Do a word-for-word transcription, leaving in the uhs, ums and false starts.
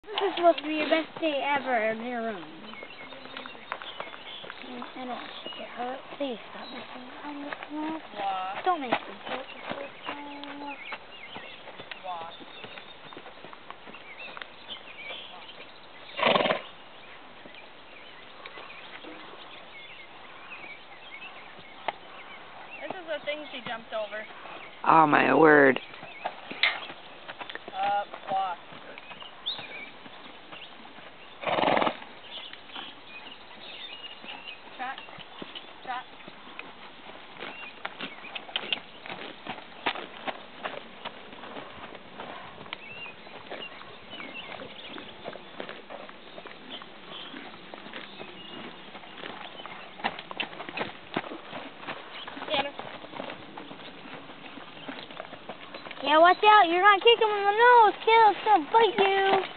This is supposed to be your best day ever in your room. I don't want you to get hurt. Please stop messing around with me. What? Don't make me hurt the first time. What? This is the thing she jumped over. Oh my word. Uh, what? Shot. Shot. Yeah, watch out. You're not kicking him in the nose. Kid's gonna bite you.